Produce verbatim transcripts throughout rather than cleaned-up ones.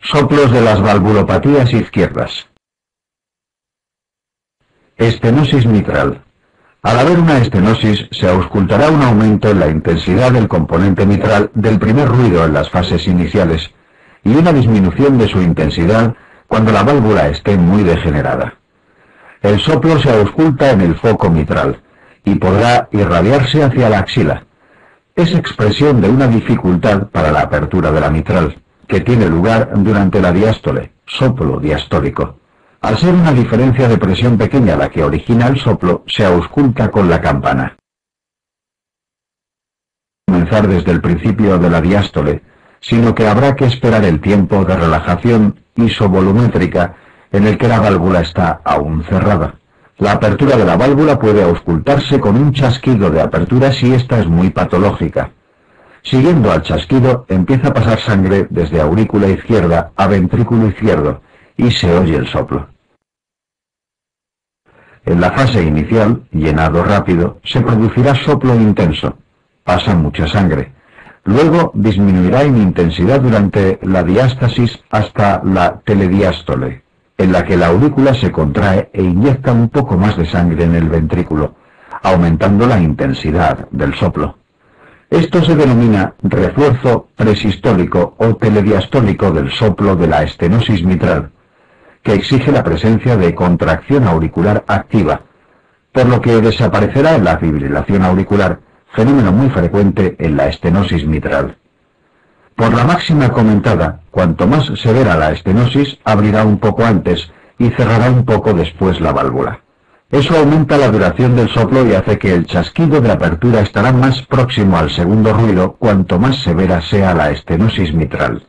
Soplos de las valvulopatías izquierdas. Estenosis mitral. Al haber una estenosis, se auscultará un aumento en la intensidad del componente mitral del primer ruido en las fases iniciales y una disminución de su intensidad cuando la válvula esté muy degenerada. El soplo se ausculta en el foco mitral y podrá irradiarse hacia la axila. Es expresión de una dificultad para la apertura de la mitral, que tiene lugar durante la diástole, soplo diastólico. Al ser una diferencia de presión pequeña la que origina el soplo, se ausculta con la campana. Comenzar desde el principio de la diástole, sino que habrá que esperar el tiempo de relajación isovolumétrica en el que la válvula está aún cerrada. La apertura de la válvula puede auscultarse con un chasquido de apertura si esta es muy patológica. Siguiendo al chasquido, empieza a pasar sangre desde aurícula izquierda a ventrículo izquierdo y se oye el soplo. En la fase inicial, llenado rápido, se producirá soplo intenso. Pasa mucha sangre. Luego disminuirá en intensidad durante la diástasis hasta la telediástole, en la que la aurícula se contrae e inyecta un poco más de sangre en el ventrículo, aumentando la intensidad del soplo. Esto se denomina refuerzo presistólico o telediastólico del soplo de la estenosis mitral, que exige la presencia de contracción auricular activa, por lo que desaparecerá la fibrilación auricular, fenómeno muy frecuente en la estenosis mitral. Por la máxima comentada, cuanto más severa la estenosis, abrirá un poco antes y cerrará un poco después la válvula. Eso aumenta la duración del soplo y hace que el chasquido de apertura estará más próximo al segundo ruido cuanto más severa sea la estenosis mitral.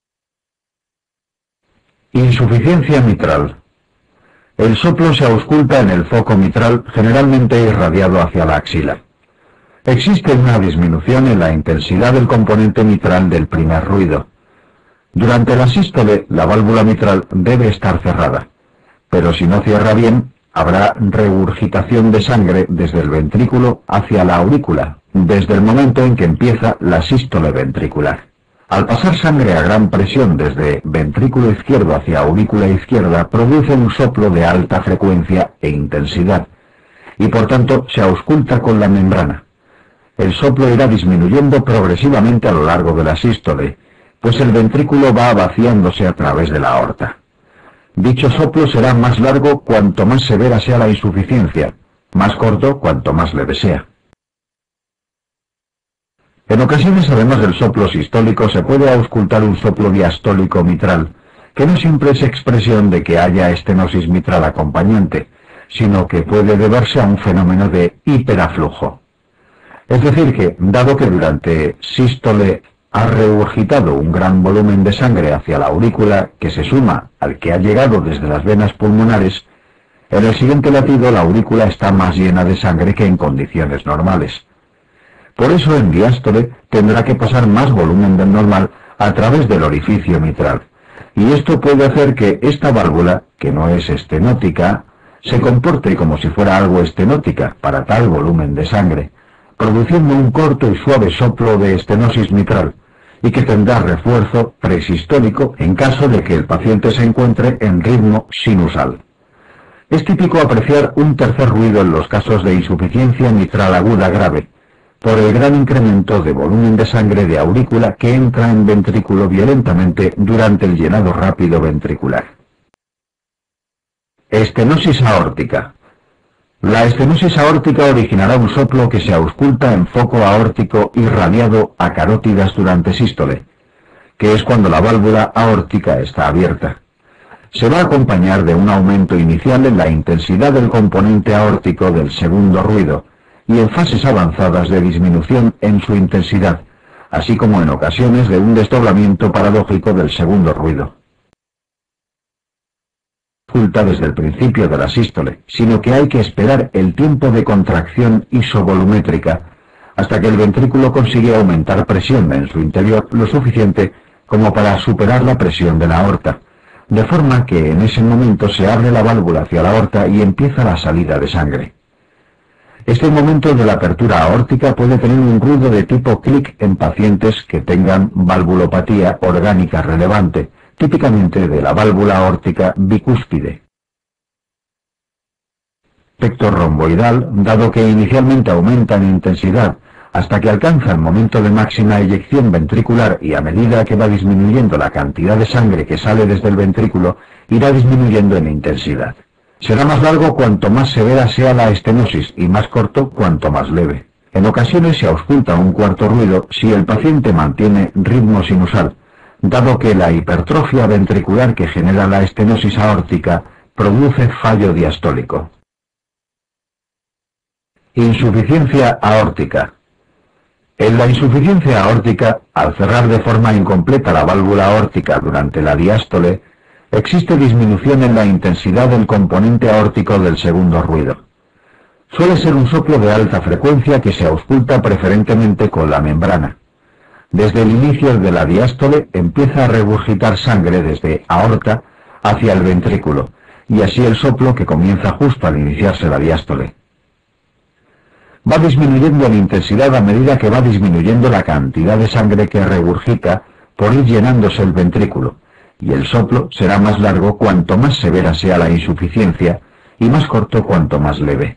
Insuficiencia mitral. El soplo se ausculta en el foco mitral, generalmente irradiado hacia la axila. Existe una disminución en la intensidad del componente mitral del primer ruido. Durante la sístole, la válvula mitral debe estar cerrada, pero si no cierra bien, habrá regurgitación de sangre desde el ventrículo hacia la aurícula, desde el momento en que empieza la sístole ventricular. Al pasar sangre a gran presión desde ventrículo izquierdo hacia aurícula izquierda, produce un soplo de alta frecuencia e intensidad, y por tanto se ausculta con la membrana. El soplo irá disminuyendo progresivamente a lo largo de la sístole, pues el ventrículo va vaciándose a través de la aorta. Dicho soplo será más largo cuanto más severa sea la insuficiencia, más corto cuanto más leve sea. En ocasiones, además del soplo sistólico, se puede auscultar un soplo diastólico mitral, que no siempre es expresión de que haya estenosis mitral acompañante, sino que puede deberse a un fenómeno de hiperaflujo. Es decir que, dado que durante sístole ha regurgitado un gran volumen de sangre hacia la aurícula que se suma al que ha llegado desde las venas pulmonares, en el siguiente latido la aurícula está más llena de sangre que en condiciones normales. Por eso en diástole tendrá que pasar más volumen del normal a través del orificio mitral, y esto puede hacer que esta válvula, que no es estenótica, se comporte como si fuera algo estenótica para tal volumen de sangre, produciendo un corto y suave soplo de estenosis mitral, y que tendrá refuerzo presistólico en caso de que el paciente se encuentre en ritmo sinusal. Es típico apreciar un tercer ruido en los casos de insuficiencia mitral aguda grave, por el gran incremento de volumen de sangre de aurícula que entra en ventrículo violentamente durante el llenado rápido ventricular. Estenosis aórtica. La estenosis aórtica originará un soplo que se ausculta en foco aórtico irradiado a carótidas durante sístole, que es cuando la válvula aórtica está abierta. Se va a acompañar de un aumento inicial en la intensidad del componente aórtico del segundo ruido, y en fases avanzadas de disminución en su intensidad, así como en ocasiones de un desdoblamiento paradójico del segundo ruido. Oculta desde el principio de la sístole, sino que hay que esperar el tiempo de contracción isovolumétrica hasta que el ventrículo consigue aumentar presión en su interior lo suficiente como para superar la presión de la aorta, de forma que en ese momento se abre la válvula hacia la aorta y empieza la salida de sangre. Este momento de la apertura aórtica puede tener un ruido de tipo clic en pacientes que tengan valvulopatía orgánica relevante, típicamente de la válvula aórtica bicúspide. Efecto romboidal, dado que inicialmente aumenta en intensidad hasta que alcanza el momento de máxima eyección ventricular y a medida que va disminuyendo la cantidad de sangre que sale desde el ventrículo, irá disminuyendo en intensidad. Será más largo cuanto más severa sea la estenosis y más corto cuanto más leve. En ocasiones se ausculta un cuarto ruido si el paciente mantiene ritmo sinusal, dado que la hipertrofia ventricular que genera la estenosis aórtica produce fallo diastólico. Insuficiencia aórtica. En la insuficiencia aórtica, al cerrar de forma incompleta la válvula aórtica durante la diástole, existe disminución en la intensidad del componente aórtico del segundo ruido. Suele ser un soplo de alta frecuencia que se ausculta preferentemente con la membrana. Desde el inicio de la diástole empieza a regurgitar sangre desde aorta hacia el ventrículo, y así el soplo que comienza justo al iniciarse la diástole. Va disminuyendo en intensidad a medida que va disminuyendo la cantidad de sangre que regurgita por ir llenándose el ventrículo, y el soplo será más largo cuanto más severa sea la insuficiencia y más corto cuanto más leve.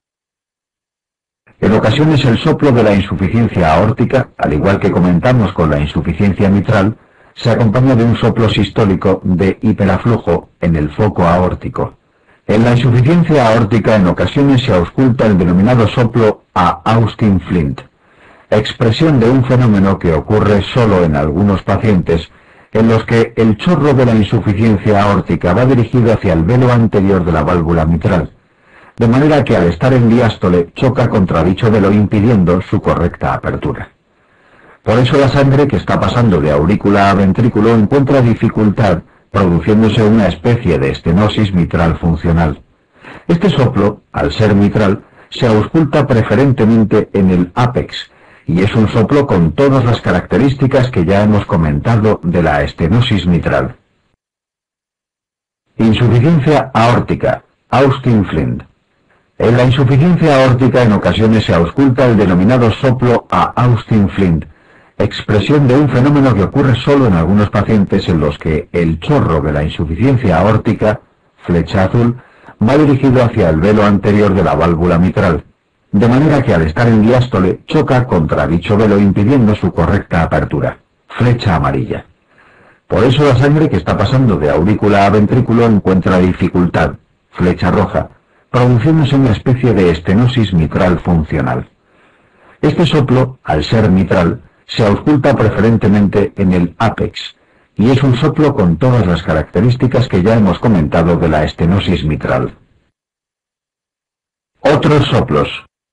En ocasiones el soplo de la insuficiencia aórtica, al igual que comentamos con la insuficiencia mitral, se acompaña de un soplo sistólico de hiperaflujo en el foco aórtico. En la insuficiencia aórtica en ocasiones se ausculta el denominado soplo a Austin Flint, expresión de un fenómeno que ocurre solo en algunos pacientes en los que el chorro de la insuficiencia aórtica va dirigido hacia el velo anterior de la válvula mitral, de manera que al estar en diástole choca contra dicho velo impidiendo su correcta apertura. Por eso la sangre que está pasando de aurícula a ventrículo encuentra dificultad, produciéndose una especie de estenosis mitral funcional. Este soplo, al ser mitral, se ausculta preferentemente en el ápex, y es un soplo con todas las características que ya hemos comentado de la estenosis mitral. Insuficiencia aórtica, Austin Flint. En la insuficiencia aórtica en ocasiones se ausculta el denominado soplo a Austin Flint, expresión de un fenómeno que ocurre solo en algunos pacientes en los que el chorro de la insuficiencia aórtica, flecha azul, va dirigido hacia el velo anterior de la válvula mitral, de manera que al estar en diástole choca contra dicho velo impidiendo su correcta apertura, flecha amarilla. Por eso la sangre que está pasando de aurícula a ventrículo encuentra dificultad, flecha roja, produciéndose una especie de estenosis mitral funcional. Este soplo, al ser mitral, se ausculta preferentemente en el ápex, y es un soplo con todas las características que ya hemos comentado de la estenosis mitral. Otros soplos.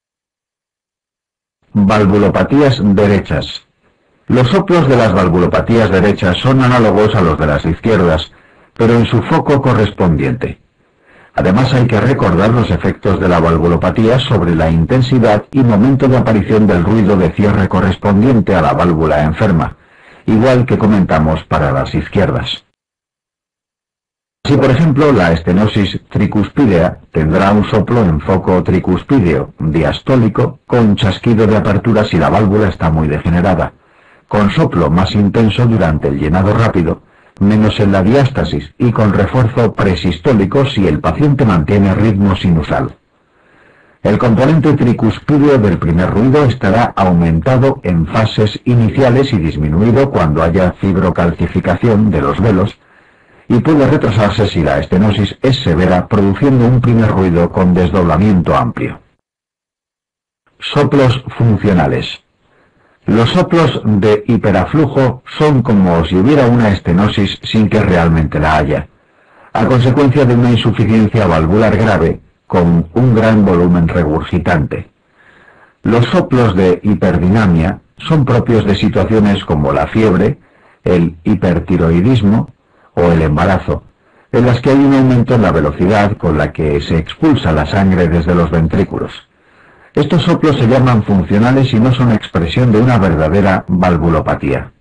Valvulopatías derechas. Los soplos de las valvulopatías derechas son análogos a los de las izquierdas, pero en su foco correspondiente. Además hay que recordar los efectos de la valvulopatía sobre la intensidad y momento de aparición del ruido de cierre correspondiente a la válvula enferma, igual que comentamos para las izquierdas. Así, por ejemplo, la estenosis tricuspidea tendrá un soplo en foco tricuspideo, diastólico, con chasquido de apertura si la válvula está muy degenerada, con soplo más intenso durante el llenado rápido, menos en la diástasis y con refuerzo presistólico si el paciente mantiene ritmo sinusal. El componente tricuspideo del primer ruido estará aumentado en fases iniciales y disminuido cuando haya fibrocalcificación de los velos, y puede retrasarse si la estenosis es severa, produciendo un primer ruido con desdoblamiento amplio. Soplos funcionales. Los soplos de hiperaflujo son como si hubiera una estenosis sin que realmente la haya, a consecuencia de una insuficiencia valvular grave con un gran volumen regurgitante. Los soplos de hiperdinamia son propios de situaciones como la fiebre, el hipertiroidismo o el embarazo, en las que hay un aumento en la velocidad con la que se expulsa la sangre desde los ventrículos. Estos soplos se llaman funcionales y no son expresión de una verdadera valvulopatía.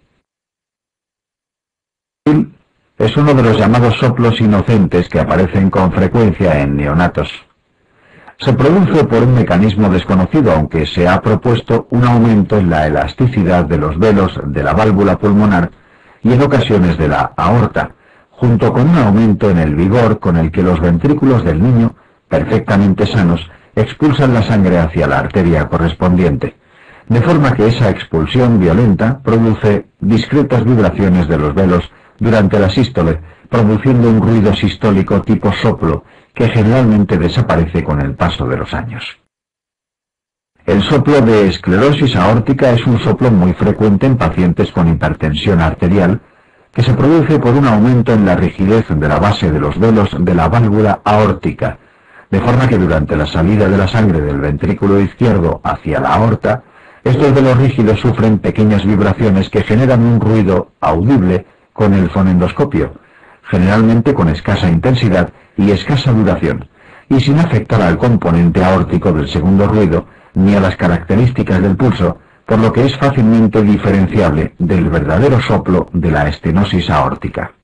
Es uno de los llamados soplos inocentes que aparecen con frecuencia en neonatos. Se produce por un mecanismo desconocido, aunque se ha propuesto un aumento en la elasticidad de los velos de la válvula pulmonar y en ocasiones de la aorta, junto con un aumento en el vigor con el que los ventrículos del niño, perfectamente sanos, expulsan la sangre hacia la arteria correspondiente, de forma que esa expulsión violenta produce discretas vibraciones de los velos durante la sístole, produciendo un ruido sistólico tipo soplo, que generalmente desaparece con el paso de los años. El soplo de esclerosis aórtica es un soplo muy frecuente en pacientes con hipertensión arterial, que se produce por un aumento en la rigidez de la base de los velos de la válvula aórtica, de forma que durante la salida de la sangre del ventrículo izquierdo hacia la aorta, estos velos rígidos sufren pequeñas vibraciones que generan un ruido audible con el fonendoscopio, generalmente con escasa intensidad y escasa duración, y sin afectar al componente aórtico del segundo ruido ni a las características del pulso, por lo que es fácilmente diferenciable del verdadero soplo de la estenosis aórtica.